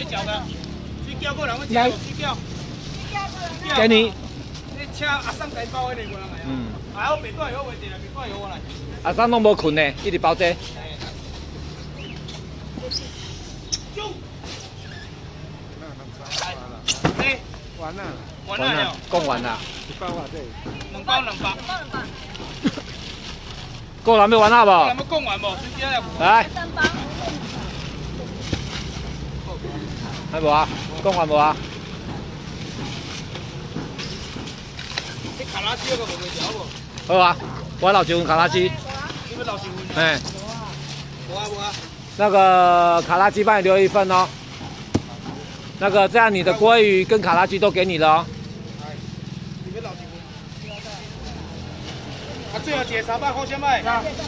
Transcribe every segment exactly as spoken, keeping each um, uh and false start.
脚的，水饺过来，我吃水饺。 给你。 你请阿桑来包迄个过来来。嗯。啊，我白带油袂得啦，白带油我来。 阿桑拢无困呢，一直包这。 就。哎，完了。完了， 讲完啦。 一包啊，对。两包两包。 够了没完了不？ 还没讲完无？水饺要。 来。还无啊？讲完无啊？ 你卡拉鸡个无袂调无？ 好啊，我老几份卡拉鸡。 你们老几份？ 哎。 无啊无啊。 那个卡拉鸡帮你留一份哦。那个这样你的鲑鱼跟卡拉鸡都给你了哦。 哎，你们老几份？啊，最后一个三百块钱卖。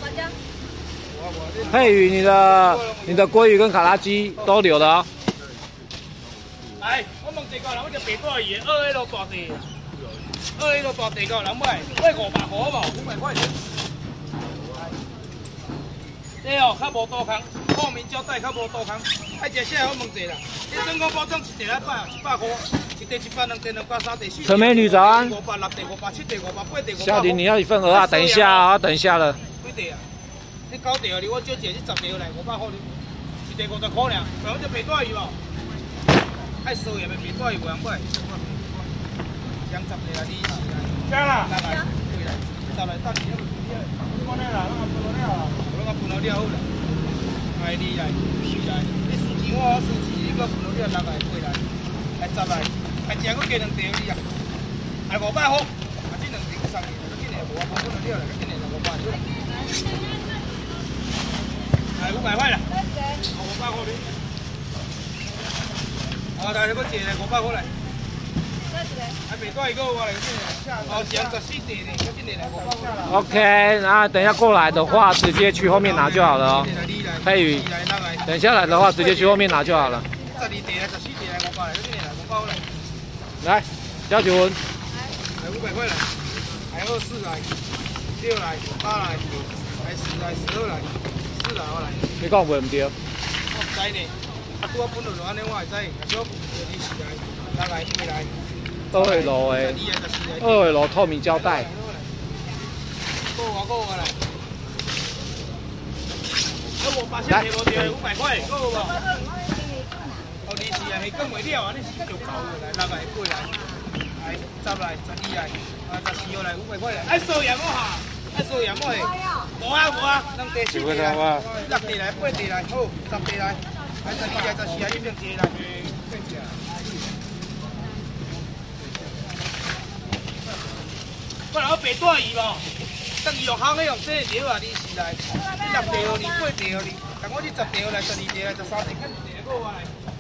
佩宇，你的你的鲑鱼跟卡拉鸡都留了哦。 来，我问一个人，我就白带鱼，二 L 大地，二 L 大地个人买，买五百块好无？五百块钱。这哦，较无多空，透明胶带较无多空，爱食啥我问一下啦。你真空包装一地来百一百块，一地一百，两地两百，三地四地。 陈美女早安。 五百、六地五百、七地五百、八地五百。 小林，你要一份鹅啊？等一下啊，等一下了。 几地啊？你九地啊？你我少一个，你十地来五百块，一地五十块尔，然后就白带鱼无？爱收也袂白带鱼，袂用买。两十地啊，你是来。加啦。来来，过来，再来等你。我呢啦，我分好了，我分好了好啦。来你来，你来，你数钱我数钱，你个分好了六来过来，来十来，来食个加两条你啊，来五百块，啊这两条送你，今年无啊，分好了了，今年就五百了。来五百块啦，五百块你。啊，来个一来五百块来。还白带个我来，哦，两十四地呢，今年来五百块。 OK， 然后等一下过来的话，直接去后面拿就好了哦。佩宇，等一下来的话，直接去后面拿就好了。 十二地来，十四地来五百来，今年来五百来。 来，交九文。 来五百块来，来二四来，六来，八来，来十来，十二来，四来我来。 你讲袂唔对？ 我唔知呢，啊，拄我本落就安尼我会知，啊，小就你四来，六来，八来。 二位楼诶，二位楼透明胶带。 够啊够啊来！我八千五条五百块，够无？哦，你是啊，是讲袂了啊，你是就够个来，六来八来，来十来十二来，啊十四号来五百块来，爱收盐我下，爱收盐我下。无啊无啊，两地七地来，六地来八地来，好十地来，来十二来十四来，你两地来。我来我白带鱼无，等伊用烘的用这料啊，你是来，你六地哦，你八地哦，你，但我你十地哦来，十二地来，十三地，跟一地过来。